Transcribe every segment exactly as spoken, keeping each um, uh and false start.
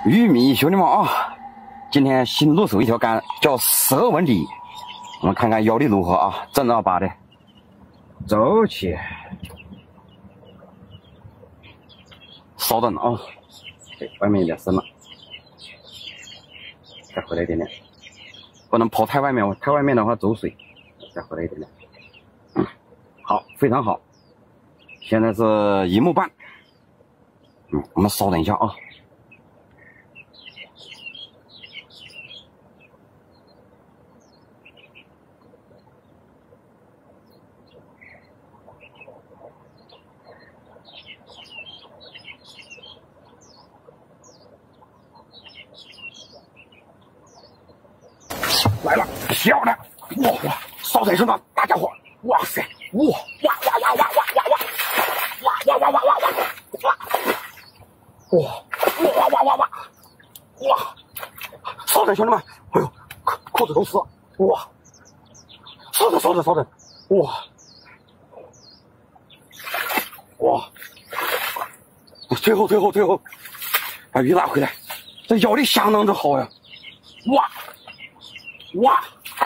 玉米，兄弟们啊，今天新入手一条杆，叫十二文底，我们看看腰力如何啊？正儿八的，走起，稍等啊，对，外面有点深了，再回来一点点，不能抛太外面哦，太外面的话走水，再回来一点点，嗯，好，非常好，现在是一目半，嗯，我们稍等一下啊。 来了，漂亮！哇哇，烧在身上，大家伙！哇塞！哇哇哇哇哇哇哇哇！哇哇哇哇哇哇！哇哇哇哇哇！哇！稍等，兄弟们！哎呦，裤裤子都湿了！哇！稍等，稍等，稍等！哇！哇！最后，最后，最后，把鱼拉回来，这腰力相当的好呀！哇！ 哇！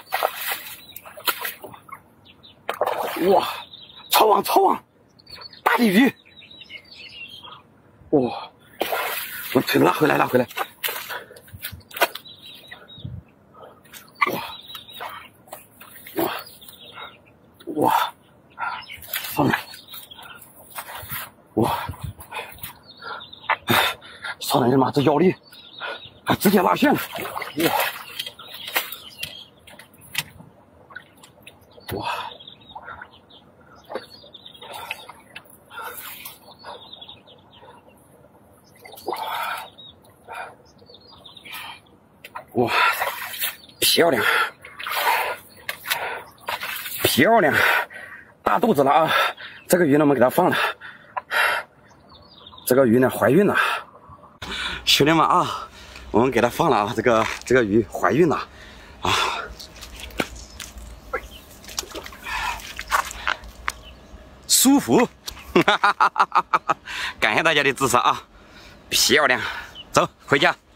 哇！超网超网，大鲤鱼！哇！我去拉回来拉回来！哇！哇！哇！上来！哇！上来人妈这腰力，还直接拉线了！哇！ 哇！哇！漂亮，漂亮，大肚子了啊！这个鱼呢，我们给它放了。这个鱼呢，怀孕了，兄弟们啊，我们给它放了啊！这个这个鱼怀孕了啊！ 舒服，哈哈哈哈哈！感谢大家的支持啊，漂亮，走回家。